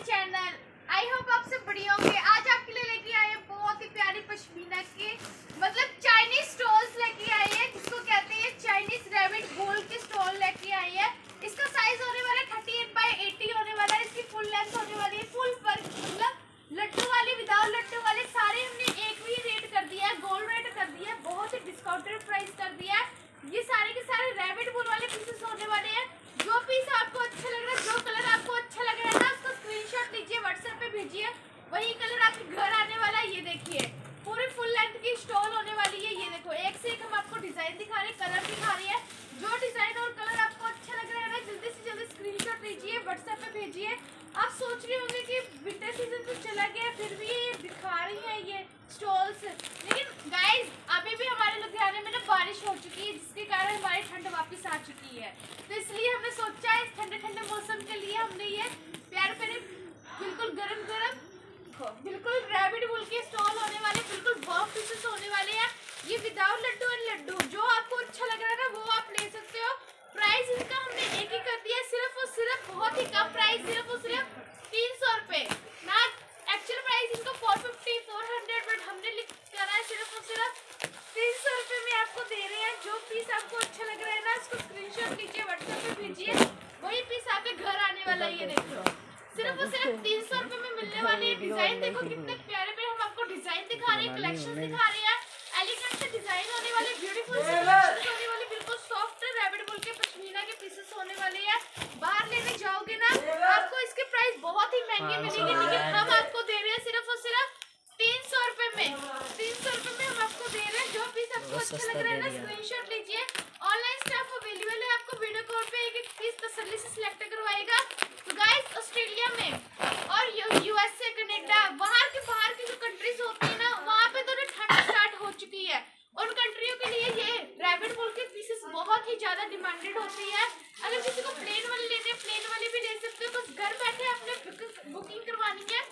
Channel. I hope आप सब बढ़िया होंगे। आज आपके लिए लेके आए हैं बहुत ही प्यारी पश्मीना के मतलब चाइनीज स्टॉल्स लेके आए हैं, जिसको कहते हैं चाइनीज रैबिट बोल के स्टॉल लेके आए हैं। इसका साइज होने वाला है 38x80 होने वाला है। इसकी फुल लेंथ होने वाली है फुल पर मतलब लड्डू वाली विदाउट लड्डू वाले सारे हमने एक भी रेट कर दिया है, गोल्ड रेट कर दिया है, बहुत ही डिस्काउंटेड प्राइस कर दिया है। ये सारे के सारे रैबिट बोल वाले पीसेस होने वाले हैं। जो पीस आपको अच्छा लग रहा है, जो कलर आपको अच्छा लग रहा है ना, उसको स्क्रीनशॉट लीजिए, व्हाट्सएप पे भेजिए, वही कलर आपके घर आने वाला है। ये देखिए पूरी फुल लेंथ की स्टॉल होने वाली है। ये देखो एक से एक हम आपको डिजाइन दिखा रहे हैं, कलर दिखा रहे हैं। जो डिजाइन और कलर आपको अच्छा लग रहा है ना, जल्दी से जल्दी स्क्रीनशॉट लीजिए, व्हाट्सएप पे भेजिए। आप सोच रहे होंगे कि विंटर सीजन तो चला गया, फिर भी ये दिखा रही है ये स्टॉल्स, लेकिन गाइस अभी भी हमारे लुधियाने में ना बारिश हो चुकी है, जिसके कारण हमारी ठंड वापस आ चुकी है। तो इसलिए हमने सोचा है इस ठंडे ठंडे मौसम के लिए हमने ये प्यारे प्यारे बिल्कुल गरम गरम बिल्कुल रैबिट बोल के स्टॉल होने वाले, बिल्कुल बॉक्स पीसेस होने वाले हैं। ये विदाउट लड्डू और लड्डू जो आपको अच्छा लग रहा है ना, वो आप ले सकते हो। प्राइस इनका हमने एक ही कर दिया है, सिर्फ और सिर्फ बहुत ही कम प्राइस, सिर्फ और सिर्फ 300 रुपए ना। एक्चुअल प्राइस इनका 450 400, बट हमने लिख करा है सिर्फ और सिर्फ 300 रुपए में आपको दे रहे हैं। जो पीस आपको अच्छा लग रहा है ना, उसको स्क्रीनशॉट लीजिए, व्हाट्सएप पे भेजिए, वही पीस आपके घर आने वाला है। ये देखो सिर्फ और सिर्फ 300 रुपए में मिलने वाली है। डिजाइन देखो कितने प्यारे प्यारे हम आपको डिजाइन दिखा रहे हैं, कलेक्शन दिखा रहे हैं। एलिगेंट से डिजाइन होने वाले, ब्यूटीफुल से कलेक्शन होने वाले, बिल्कुल सॉफ्ट रैबिट बोल के पश्मीना के पीसेस होने वाले हैं। बाहर लेने जाओगे ना, आपको इसके प्राइस बहुत ही महंगे मिलेंगे, लेकिन हम आपको दे रहे हैं सिर्फ और सिर्फ 300 रुपए में। 300 रुपए में हम आपको दे रहे हैं। जो पीस आपको अच्छा लग रहा है ना, स्क्रीनशॉट लीजिए। ऑनलाइन स्टाफ अवेलेबल है, आपको वीडियो कॉल पे एक एक पीस तसल्ली से सिलेक्ट करवाएगा। तो गाइस ऑस्ट्रेलिया में और यूएसए कनाडा बाहर की जो कंट्रीज होती है ना, वहाँ पे तो ठंड स्टार्ट हो चुकी है। उन कंट्रियों के लिए ये रैबिट बोल के पीसेस बहुत ही ज्यादा डिमांडेड होती है। अगर किसी को प्लेन वाले लेने, प्लेन वाले भी ले सकते हो। बस घर बैठे आपने बुकिंग करवानी है,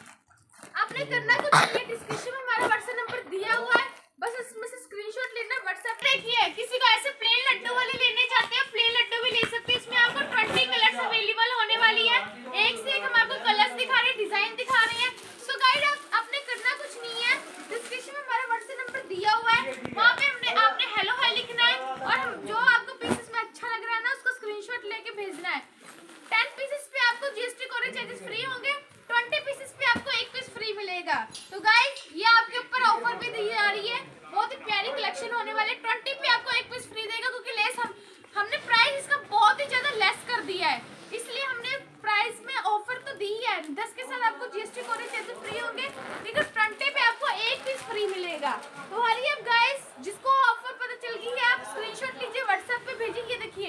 आपने करना कुछ नहीं है। डिस्क्रिप्शन में हमारा व्हाट्सएप नंबर दिया हुआ है, बस इसमें से स्क्रीनशॉट लेना, व्हाट्सएप देखिए। किसी को ऐसे प्लेन लड्डू वाले लेने चाहते हैं, प्लेन लड्डू भी ले सकते हैं। इसमें आपको 20 कलर्स अवेलेबल होने वाली है। एक से एक हम आपको कलर्स दिखा रहे हैं, डिजाइन दिखा रहे हैं। सो गाइड आपने करना कुछ नहीं है, डिस्क्रिप्शन में हमारा व्हाट्सएप नंबर दिया हुआ है, वहाँ पे आपने हेलो हाय लिखना है, और जो आपको पीसेस में अच्छा लग रहा है ना, उसको स्क्रीनशॉट लेके भेजना है। 10 पीसेस पे आपको जीएसटी कोरियर चार्जेस फ्री होंगे, 20 पीसेस पे आपको एक पीस फ्री मिलेगा। तो गाइस ये आपके ऊपर ऑफर भी दी जा रही है, बहुत ही प्यारी कलेक्शन होने वाले। 20 पे आपको एक पीस फ्री देगा, क्योंकि लेस हमने प्राइस इसका बहुत ही ज्यादा लेस कर दिया है, इसलिए हमने प्राइस में ऑफर तो दी है। 10 के साथ आपको जीएसटी कोरियर चार्जेस फ्री होंगे, लेकिन 20 पे आपको एक पीस फ्री मिलेगा। तो हरिए अब गाइस, जिसको ऑफर पता चल गई है, आप स्क्रीनशॉट लीजिए, व्हाट्सएप पे भेजिए। देखिए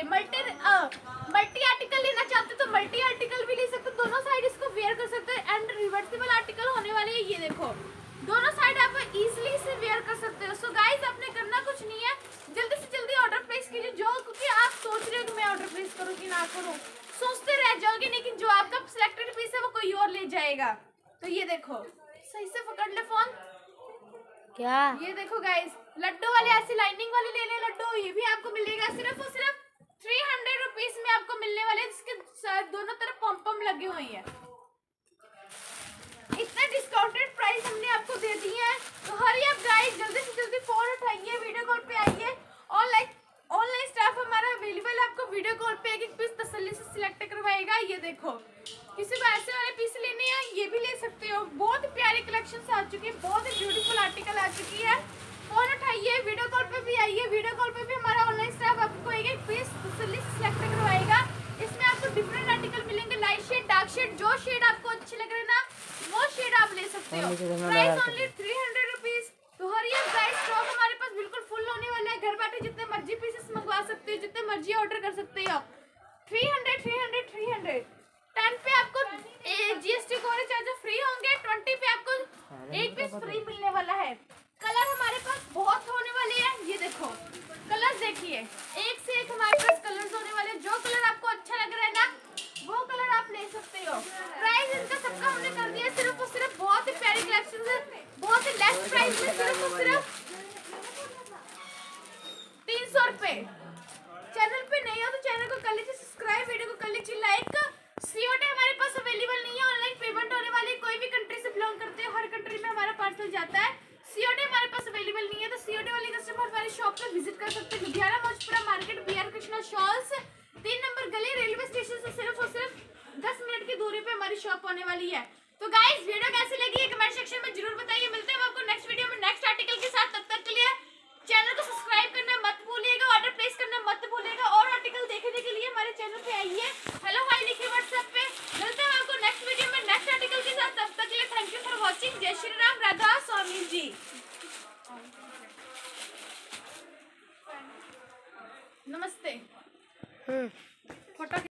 मल्टी आर्टिकल लेना चाहते तो मल्टी आर्टिकल भी ले सकते, दोनों साइड इसको वेयर कर सकते हैं। एंड रिवर्सिबल आर्टिकल होने वाले है, ये देखो दोनों साइड आप इजीली से वेयर कर सकते हो। सो गाइस आपने करना कुछ नहीं है, जल्दी से जल्दी ऑर्डर प्लेस कीजिए। जो क्योंकि आप सोच रहे हो कि मैं ऑर्डर प्लेस करूँ कि ना करूँ, सोचते रह जाओगे, लेकिन जो आपका सिलेक्टेड पीस है वो कोई और ले जाएगा। तो ये देखो, सही से पकड़ ले फोन, क्या ये देखो गाइस, लड्डू वाले ऐसे लाइनिंग वाले ले ले लड्डू, ये भी आपको मिलेगा सिर्फ और सिर्फ 300 रुपीज में आपको मिलने वाले, जिसके दोनों तरफ पम पम लगे हुए हैं। इतना डिस्काउंटेड प्राइस हमने आपको दे दी है। तो हरी अप गाइस, जल्दी से जल्दी फोन उठाइए, वीडियो कॉल पे आइए। ऑनलाइन स्टाफ हमारा अवेलेबल है, आपको वीडियो कॉल पे एक एक पीस तसल्ली से सिलेक्ट करवाएगा। ये देखो किसी को ऐसे वाले पीस लेने हैं, ये भी ले सकते हो। बहुत प्यारी कलेक्शन आ चुकी है, बहुत ही ब्यूटीफुल आर्टिकल आ चुकी है। फोन उठाइए, वीडियो कॉल पे भी आइए, वीडियो कॉल पे भी हमारा ऑनलाइन स्टाफ आपको एक एक पीस तसल्ली से सिलेक्ट करवाएगा। इसमें आपको डिफरेंट आर्टिकल मिलेंगे, लाइट शेड, डार्क शेड, जो शेड आपको अच्छे लग रहे हैं ना, वो शेड आप ले सकते हो। Price only 300 rupees. तो हरिया गाइस, स्टॉक हमारे पास बिल्कुल फुल होने वाला है। घर बैठे जितने मर्जी पीसेस मंगवा सकते हो, जितने मर्जी ऑर्डर कर सकते हो। 300 300 300 10 पे आपको जीएसटी कोरियर चार्जेस फ्री होंगे, 20 पे आपको एक पीस फ्री मिलने वाला है। कलर हमारे पास बहुत होने वाले हैं, ये देखो कलर देखिए, एक से एक हमारे पास कलर्स होने वाले हैं। जो कलर आपको अच्छा लग रहा है ना, वो कलर आप ले सकते हो। प्राइस इनका सबका हमने कर दिया सिर्फ और सिर्फ, बहुत ही प्यारी कलेक्शन है, बहुत ही लेस प्राइस में, सिर्फ और सिर्फ 300 रुपए। चैनल पे नहीं हो तो चैनल को कर लीजिए सब्सक्राइब, वीडियो को कर लीजिए लाइक। सीओडी हमारे पास अवेलेबल नहीं है, ऑनलाइन हर कंट्री में हमारा पार्सल जाता है। सीओडी हमारे पास अवेलेबल नहीं है, तो सीओडी वाले कस्टमर हमारी शॉप पे विजिट कर सकते हैं। Ludhiana Maujpura market, BR Krishna shawls 3 number गली, रेलवे स्टेशन से सिर्फ और सिर्फ 10 मिनट की दूरी पे हमारी शॉप होने वाली है। तो गाइस वीडियो कैसी लगी है कमेंट सेक्शन में जरूर बताइए। मिलते हैं आपको नेक्स्ट वीडियो में नेक्स्ट आर्टिकल के साथ। तब तक के लिए चैनल को सब्सक्राइब करना मत भूलिएगा, ऑर्डर प्लेस करना मत भूलिएगा, और आर्टिकल देखने के लिए हमारे चैनल पे आइए, हेलो हाय लिखिए व्हाट्सएप पे। मिलते हैं आपको नेक्स्ट वीडियो में नेक्स्ट आर्टिकल के साथ। तब तक के लिए थैंक यू फॉर वॉचिंग। जय श्री राम, राधा स्वामी जी। नमस्ते। फोटो